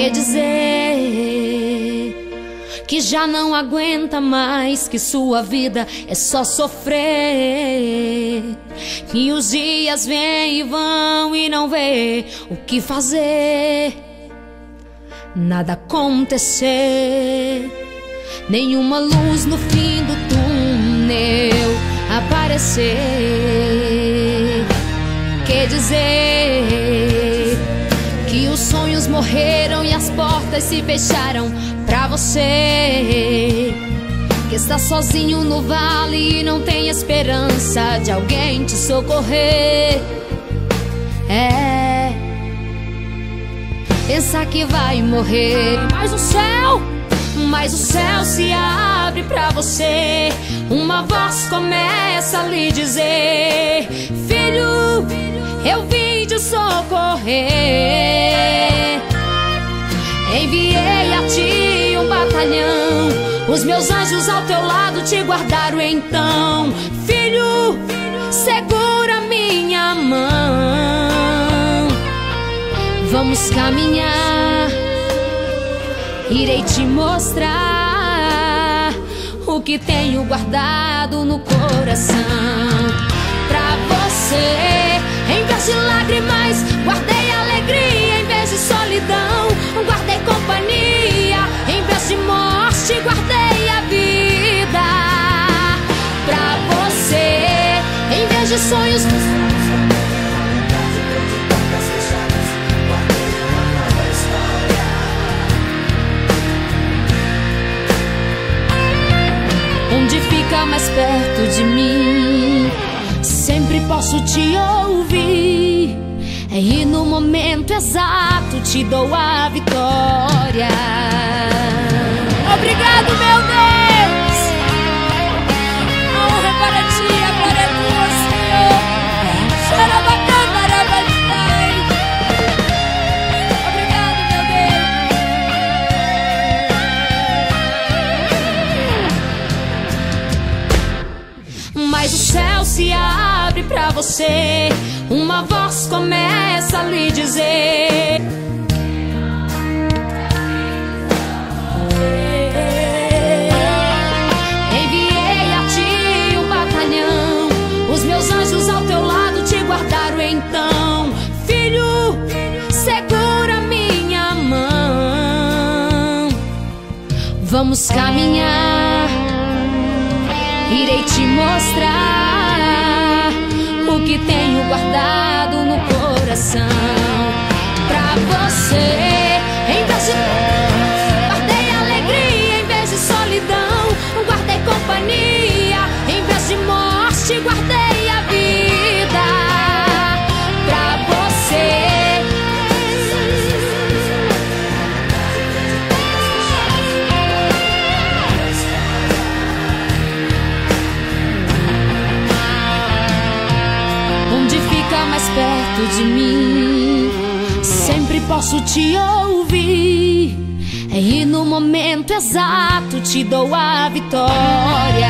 quer dizer que já não aguenta mais, que sua vida é só sofrer, que os dias vêm e vão e não vê o que fazer, nada acontecer, nenhuma luz no fim do túnel aparecer. Quer dizer que os sonhos morreram e as portas se fecharam pra você, que está sozinho no vale e não tem esperança de alguém te socorrer. É, pensar que vai morrer, mas o céu se abre pra você. Uma voz começa a lhe dizer: filho, eu vim te socorrer. Enviei a ti um batalhão, os meus anjos ao teu lado te guardaram. Então, filho, segura minha mão, vamos caminhar. Irei te mostrar o que tenho guardado no coração pra você. Em vez de lágrimas, guardei alegria. Em vez de solidão, guardei companhia. Em vez de morte, guardei a vida pra você. Em vez de sonhos, onde fica mais perto de mim, sempre posso te ouvir, e no momento exato te dou a vitória. Obrigado, meu Deus! A honra é para ti, a glória é tua, Senhor. Xarabacandarabatai. Obrigado, meu Deus. Mas o céu se abre pra você, uma voz começa a lhe dizer: enviei a ti um batalhão, os meus anjos ao teu lado te guardaram. Então, filho, segura minha mão, vamos caminhar. Irei te mostrar o que tenho guardado no coração pra você. Em vez de guardei alegria, em vez de solidão, guardei companhia. Em vez de morte, guardei a vida pra você. Mais perto de mim, sempre posso te ouvir, e no momento exato te dou a vitória.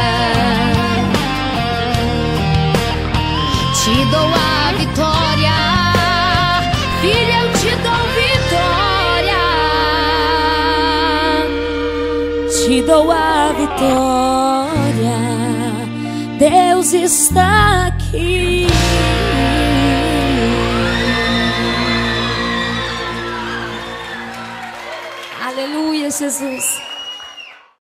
Te dou a vitória, filha, eu te dou vitória. Te dou a vitória, Deus está aqui. Aleluia, Jesus.